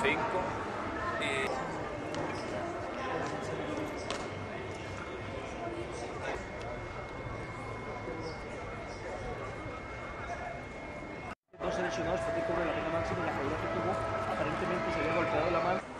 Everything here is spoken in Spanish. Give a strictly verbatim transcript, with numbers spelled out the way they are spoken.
cinco. Y dos seleccionados fue que cobró la pena máxima y la caída que tuvo, aparentemente se había golpeado la mano.